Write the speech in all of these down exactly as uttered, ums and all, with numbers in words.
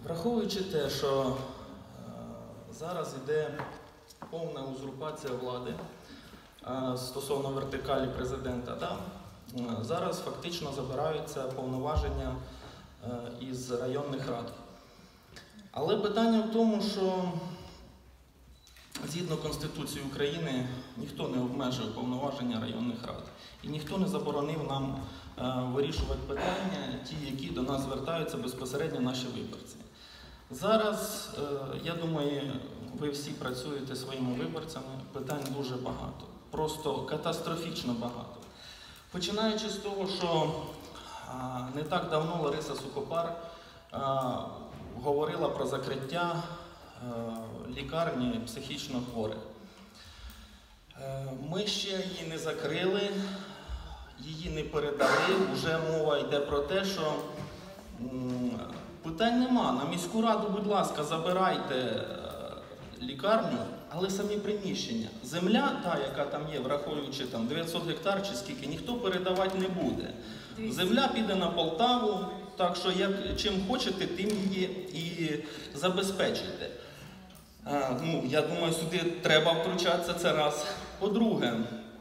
Враховуючи те, що зараз йде повна узурпація влади стосовно вертикалі президента, да? Зараз фактично забираються повноваження із районних рад. Але питання в тому, що згідно Конституції України ніхто не обмежує повноваження районних рад. І ніхто не заборонив нам вирішувати питання, ті, які до нас звертаються безпосередньо наші виборці. Зараз, я думаю, ви всі працюєте своїми виборцями, питань дуже багато. Просто катастрофічно багато. Починаючи з того, що не так давно Лариса Сухопар говорила про закриття лікарні психічно хворих. Ми ще її не закрили, її не передали, вже мова йде про те, що питань нема. На міську раду, будь ласка, забирайте лікарню, але самі приміщення. Земля, та, яка там є, враховуючи там дев'ятсот гектар чи скільки, ніхто передавати не буде. Земля піде на Полтаву, так що як, чим хочете, тим її і забезпечуйте. А, ну, я думаю, сюди треба втручатися, це раз. По-друге,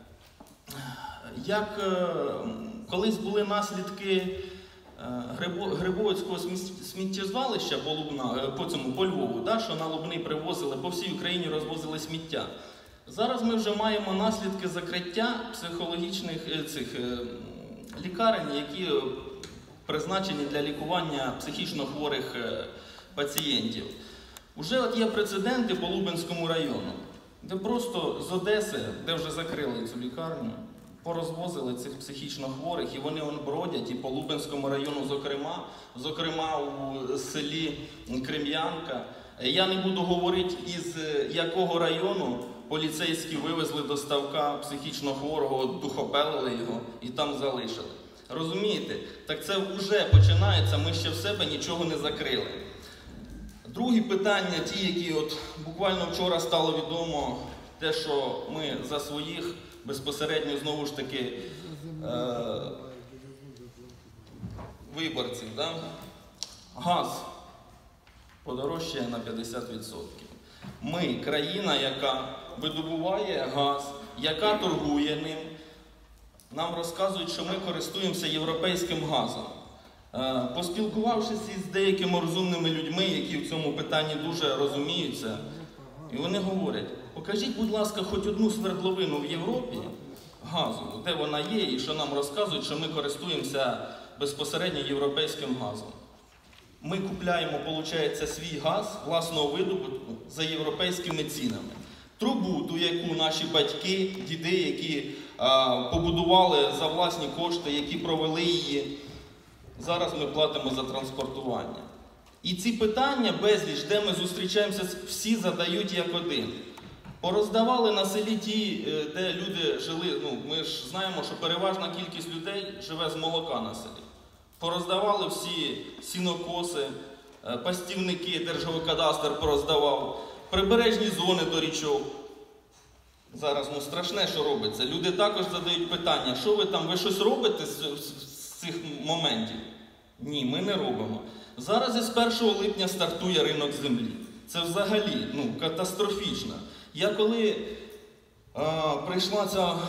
як е, колись були наслідки Грибовицького сміттєзвалища по, Лубна, по, цьому, по Львову, да, що на Лубний привозили, по всій Україні розвозили сміття. Зараз ми вже маємо наслідки закриття психологічних цих, лікарень, які призначені для лікування психічно хворих пацієнтів. Уже от є прецеденти по Лубенському району, де просто з Одеси, де вже закрили цю лікарню, порозвозили цих психічно хворих, і вони вон бродять і по Лубенському району, зокрема, зокрема у селі Крем'янка. Я не буду говорити, із якого району поліцейські вивезли до ставка психічно хворого, духопелили його і там залишили. Розумієте? Так це вже починається, ми ще в себе нічого не закрили. Другі питання, ті, які от буквально вчора стало відомо, те, що ми за своїх безпосередньо, знову ж таки, е виборців, да? Газ подорожчає на п'ятдесят відсотків. Ми, країна, яка видобуває газ, яка торгує ним, нам розказують, що ми користуємося європейським газом. Е поспілкувавшись із деякими розумними людьми, які в цьому питанні дуже розуміються, і вони говорять: покажіть, будь ласка, хоч одну свердловину в Європі газу, де вона є, і що нам розказують, що ми користуємося безпосередньо європейським газом. Ми купляємо, виходить, свій газ власного видобутку за європейськими цінами. Трубу, ту, яку наші батьки, діди, які а, побудували за власні кошти, які провели її, зараз ми платимо за транспортування. І ці питання безліч, де ми зустрічаємося, всі задають як один. Пороздавали на селі ті, де люди жили, ну, ми ж знаємо, що переважна кількість людей живе з молока на селі. Пороздавали всі сінокоси, пастівники, Держгеокадастр пороздавав, прибережні зони до річок. Зараз, ну, страшне, що робиться. Люди також задають питання: що ви там, ви щось робите з, з цих моментів? Ні, ми не робимо. Зараз із першого липня стартує ринок землі. Це взагалі, ну, катастрофічно. Я коли а, прийшла ця а,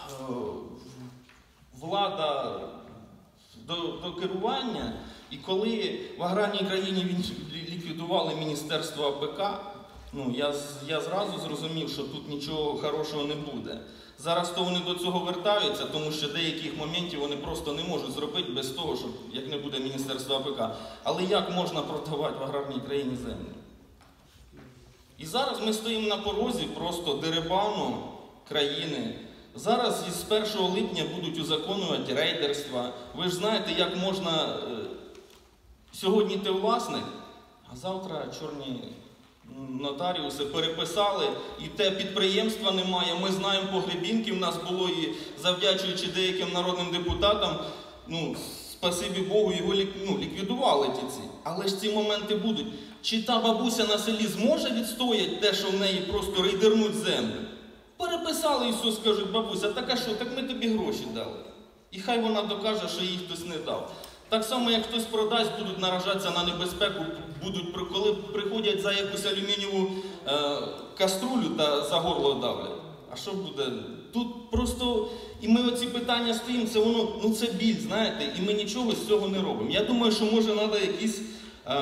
влада до, до керування, і коли в аграрній країні ліквідували Міністерство А Пе Ка, ну, я, я зразу зрозумів, що тут нічого хорошого не буде. Зараз то вони до цього вертаються, тому що деяких моментів вони просто не можуть зробити без того, щоб, як не буде Міністерства А Пе Ка. Але як можна продавати в аграрній країні землю? І зараз ми стоїмо на порозі просто дерибану країни. Зараз із першого липня будуть узаконювати рейдерства. Ви ж знаєте, як можна... Сьогодні ти власник, а завтра чорні нотаріуси переписали, і те підприємства немає. Ми знаємо, погребінки в нас було, і завдячуючи деяким народним депутатам, ну, спасибі Богу, його ну, ліквідували ті ці. Але ж ці моменти будуть. Чи та бабуся на селі зможе відстояти те, що в неї просто рейдернуть землю? Переписали і все, скажуть: бабуся, так а що, так ми тобі гроші дали. І хай вона докаже, що їй хтось не дав. Так само, як хтось продасть, будуть наражатися на небезпеку, будуть, коли приходять за якусь алюмінієву е, каструлю та за горло давлять. А що буде? Тут просто, і ми оці питання стоїмо, це воно, ну це біль, знаєте, і ми нічого з цього не робимо. Я думаю, що може треба якісь е,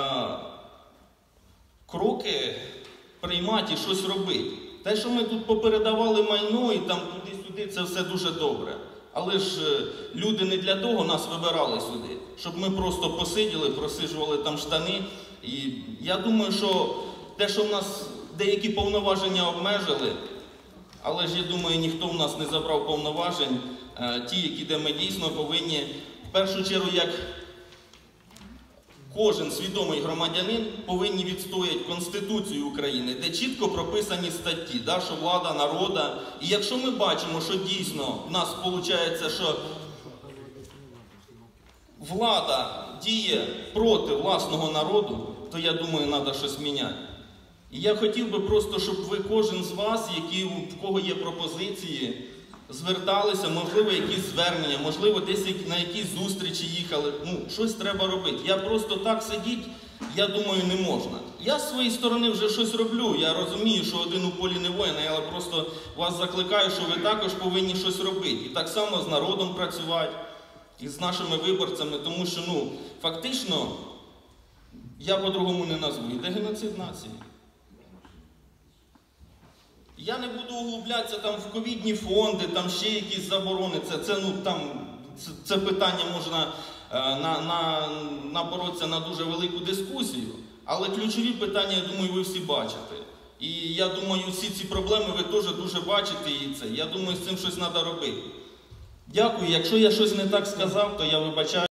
кроки приймати і щось робити. Те, що ми тут попередавали майно і там туди-сюди, це все дуже добре. Але ж люди не для того нас вибирали сюди, щоб ми просто посиділи, просиджували там штани. І я думаю, що те, що в нас деякі повноваження обмежили, але ж я думаю, ніхто в нас не забрав повноважень, ті, які де ми дійсно повинні, в першу чергу, як кожен свідомий громадянин, повинні відстояти Конституцію України, де чітко прописані статті, да, що влада народа. І якщо ми бачимо, що дійсно в нас виходить, що влада діє проти власного народу, то я думаю, треба щось міняти. І я хотів би просто, щоб ви, кожен з вас, які, в кого є пропозиції, зверталися, можливо, якісь звернення, можливо, десь на якісь зустрічі їхали. Ну, щось треба робити. Я просто так сидіти, я думаю, не можна. Я з своєї сторони вже щось роблю. Я розумію, що один у полі не воїн, але просто вас закликаю, що ви також повинні щось робити. І так само з народом працювати, і з нашими виборцями, тому що, ну, фактично, я по-другому не назву. Іде геноцид нації. Я не буду углублятися там в ковідні фонди, там ще якісь заборони. Це, це, ну, там, це, це питання можна е, на, на, напоротися на дуже велику дискусію. Але ключові питання, я думаю, ви всі бачите. І я думаю, всі ці проблеми ви теж дуже бачите. І це. Я думаю, з цим щось треба робити. Дякую. Якщо я щось не так сказав, то я вибачаю.